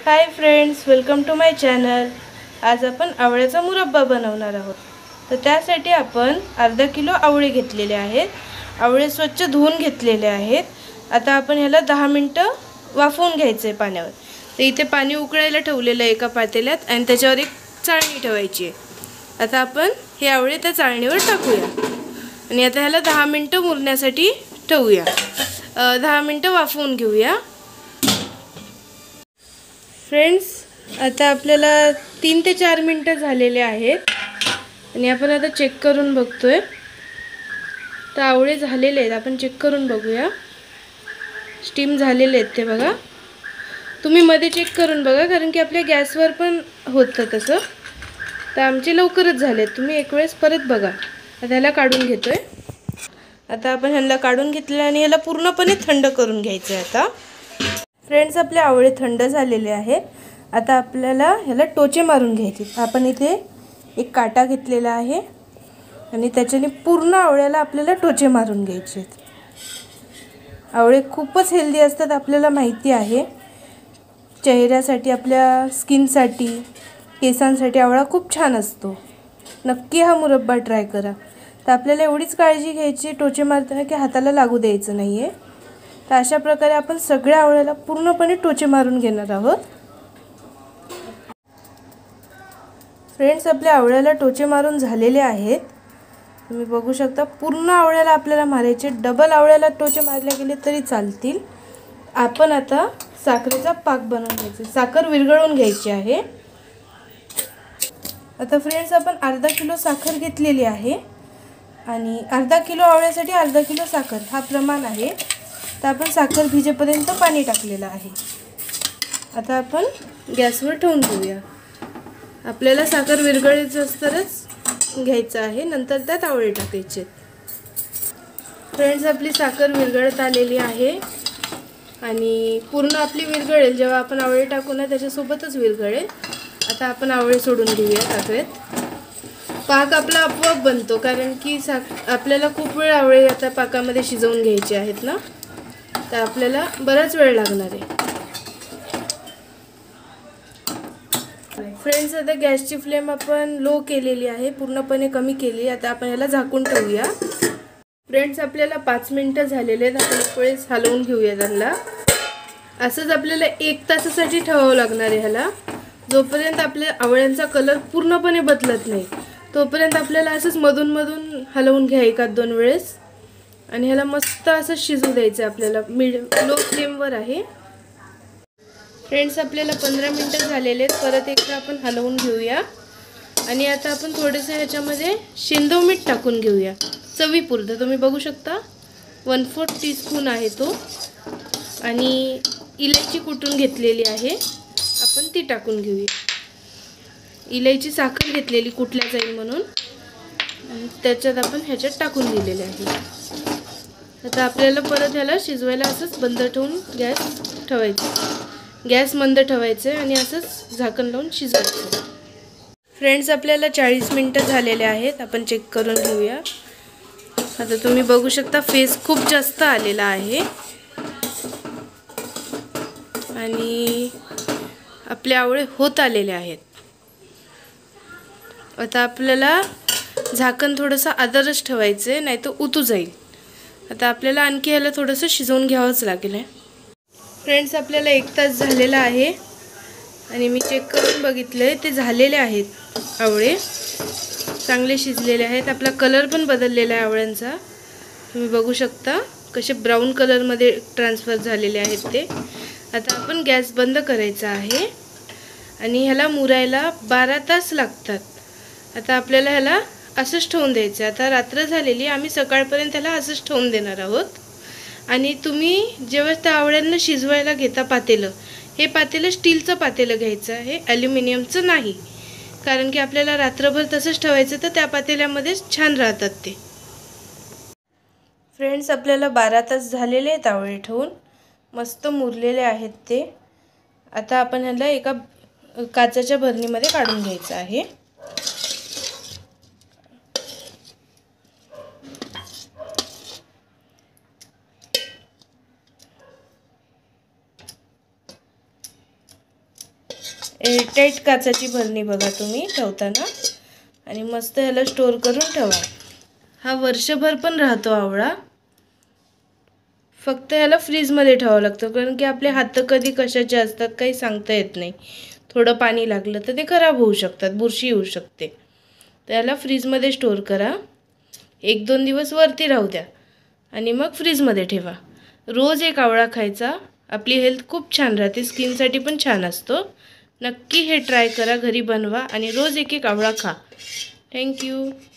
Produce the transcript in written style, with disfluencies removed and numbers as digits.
High friends, welcome to my channel. आज आपण आवळ्याचा मुरब्बा बनवणार आहोत। तर त्यासाठी आपण अर्धा किलो आवळे घेतलेले आहेत। आवळे स्वच्छ धुवून घेतलेले आहेत। आता आपण ह्याला 10 मिनिटं वाफवून घ्यायचे पाण्यावर। तर इथे पाणी उकळायला ठेवलेलं आहे एका पातेल्यात आणि त्याच्यावर एक चाळणी ठेवायची आहे। आता आपण हे आवळे त्या चाळणीवर टाकूया आणि आता ह्याला 10 मिनिटं मुरण्यासाठी ठेवूया। 10 मिनिटं वाफवून घेऊया। फ्रेंड्स, आता आपल्याला 3 ते 4 मिनिटं झालेले आहेत आणि आपण आता चेक करून बघतोय। तर आवळे झालेले आहेत, आपण चेक करून बघूया। स्टीम झालेले आहेत ते बघा। तुम्ही मध्ये चेक करून बघा, कारण की आपल्या गॅसवर पण होतं तसं। तर आमचे लवकरच झालेत, तुम्ही एक वेळेस परत बघा। आता ह्याला काढून घेतोय। आता आपण ह्याला काढून घेतलं आणि ह्याला पूर्णपणे थंड करून घ्यायचं आहे। आता फ्रेंड्स, आपले आवळे थंड झालेले आहेत। आता आपल्याला ह्याला टोचे मारून घ्यायचे। आपण इथे एक काटा घेतलेला आहे आणि त्याच्याने पूर्ण आवळ्याला आपल्याला टोचे मारून घ्यायचे आहेत। आवळे खूपच हेल्दी असतात, आपल्याला माहिती आहे। चेहऱ्यासाठी, आपल्या स्किनसाठी, केसांसाठी आवळा खूप छान असतो। नक्की हा मुरब्बा ट्राय करा। तर आपल्याला एवढीच काळजी घ्यायची टोचे मारताना की हाताला लागू द्यायचं नाही आहे। तर अशा प्रकारे आपण सगळ्या आवळ्याला पूर्णपणे टोचे मारून घेणार आहोत। फ्रेंड्स, आपल्या आवळ्याला टोचे मारून झालेले आहेत। तुम्ही बघू शकता, पूर्ण आवळ्याला आपल्याला मारायचे। डबल आवळ्याला टोचे मारले गेले तरी चालतील। आपण आता साखरेचा पाक बनवून घ्यायचा। साखर विरघळवून घ्यायची आहे। आता फ्रेंड्स, आपण अर्धा किलो साखर घेतलेली आहे आणि अर्धा किलो आवळ्यासाठी अर्धा किलो साखर हा प्रमाण आहे। तर आपण साखर भिजेपर्यंत पाणी टाकलेलं आहे। आता आपण गॅसवर ठेवून घेऊया। आपल्याला साखर विरघळायचं तरच घ्यायचं आहे, नंतर त्यात आवळे टाकायचे। फ्रेंड्स, आपली साखर विरघळत आलेली आहे आणि पूर्ण आपली विरघळेल जेव्हा आपण आवळे टाकू ना, त्याच्यासोबतच विरघळेल। आता आपण आवळे सोडून घेऊया साखरेत। पाक आपला आपोआप बनतो, कारण की आपल्याला खूप वेळ आवळे आता पाकामध्ये शिजवून घ्यायचे आहेत ना, तर आपल्याला बराच वेळ लागणार आहे। फ्रेंड्स, आता गॅसची फ्लेम आपण लो केलेली आहे, पूर्णपणे कमी केली। आता आपण याला झाकून ठेवूया। फ्रेंड्स, आपल्याला 5 मिनिटं झालेले आहेत। आपण एक वेळेस हलवून घेऊया त्यांना। असंच आपल्याला 1 तासासाठी ठेवावं लागणार आहे ह्याला। जोपर्यंत आपल्या आवळ्यांचा कलर पूर्णपणे बदलत नाही तोपर्यंत आपल्याला असंच मधून मधून हलवून घ्या 1-2 वेळेस आणि ह्याला मस्त असं शिजू द्यायचं आपल्याला। लो फ्लेमवर आहे। फ्रेंड्स, आपल्याला 15 मिनिटं झालेले आहेत। परत एकदा आपण हलवून घेऊया आणि आता आपण थोडंसं ह्याच्यामध्ये शेंदव मीठ टाकून घेऊया चवीपुरतं। तुम्ही बघू शकता 1/4 टीस्पून आहे तो, आणि इलायची कुटून घेतलेली आहे, आपण ती टाकून घेऊया। इलायची साखर घेतलेली कुटल्या जाईल म्हणून, त्याच्यात आपण ह्याच्यात टाकून दिलेले आहे। आता आपल्याला परत ह्याला शिजवायला असंच बंद ठेवून गॅस ठेवायचा। गॅस मंद ठेवायचे आणि असंच झाकण लावून शिजवायचं। फ्रेंड्स, आपल्याला 40 मिनिटं झालेले आहेत। आपण चेक करून घेऊया। आता तुम्ही बघू शकता फेस खूप जास्त आलेला आहे आणि आपले आवळे होत आलेले आहेत। आता आपल्याला झाकण थोडंसं आदरच ठेवायचे, नाही तर उतू जाईल। आता आपल्याला आणखी ह्याला थोडंसं शिजवून घ्यावंच लागेल। फ्रेंड्स, आपल्याला 1 तास झालेला आहे आणि मी चेक करून बघितले, ते झालेले आहेत। आवळे चांगले शिजलेले आहेत। आपला कलर पण बदललेला आहे आवळ्यांचा। तुम्ही बघू शकता कसे ब्राऊन कलरमध्ये ट्रान्सफर झालेले आहेत ते। आता आपण गॅस बंद करायचा आहे आणि ह्याला मुरायला 12 तास लागतात। आता आपल्याला ह्याला असंच ठेवून द्यायचं। आता रात्र झालेली, आम्ही सकाळपर्यंत ह्याला असंच ठेवून देणार आहोत। आणि तुम्ही जेव्हा त्या आवळ्यांना शिजवायला घेता पातेलं, हे पातेलं स्टीलचं पातेलं घ्यायचं आहे, ॲल्युमिनियमचं नाही, कारण की आपल्याला रात्रभर तसंच ठेवायचं, तर त्या पातेल्यामध्येच छान राहतात ते। फ्रेंड्स, आपल्याला 12 तास झालेले आहेत आवळे ठेवून, मस्त मुरलेले आहेत ते। आता आपण ह्याला एका काचेच्या भरणीमध्ये काढून घ्यायचं आहे। एअरटाईट काचाची भरणी बघा तुम्ही ठेवताना, आणि मस्त ह्याला स्टोअर करून ठेवा. हा वर्षभर पण राहतो आवळा. फक्त याला फ्रीजमध्ये ठेवावं लागतं, कारण की आपले हात कधी कशाचे असतात काही सांगता येत नाही. थोडं पाणी लागलं तर ते खराब होऊ शकतात, बुरशी येऊ शकते. तर याला फ्रीजमध्ये स्टोअर करा. 1-2 दिवस वरती राहू द्या आणि मग फ्रीजमध्ये ठेवा. रोज एक आवळा खायचा. आपली हेल्थ खूप छान राहते, स्किनसाठी पण छान असतो. नक्की हे ट्राय करा, घरी बनवा आणि रोज एक आवळा खा. थँक्यू.